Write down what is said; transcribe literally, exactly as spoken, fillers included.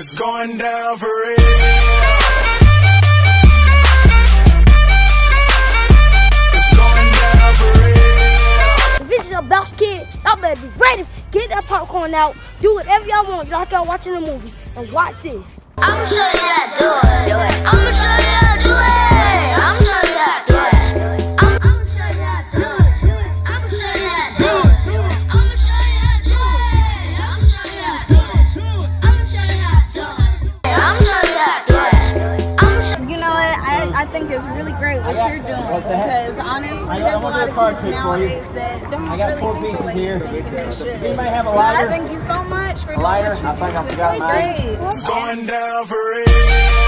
It's going down for real. It's going down for real. If it's a Bounce Kid, y'all better be ready. Get that popcorn out. Do whatever y'all want, like y'all watching a movie. And watch this. I'ma show you how to do it. Do it. I'ma show you how to do it. I'ma show you how to do it. I'm, I'ma show you how to do it. Do it. I'ma show you how to do it. Do it. I'ma show you how to do it. I'ma show you how to do it. I'ma show you how to do it. I'ma show you how to do it. I'ma show You know what? I, I think it's really great what you're doing because honestly, there's a lot of kids nowadays that don't really think the way you think they should. So I thank you so much for doing what you do. It's so great. It's going down for real.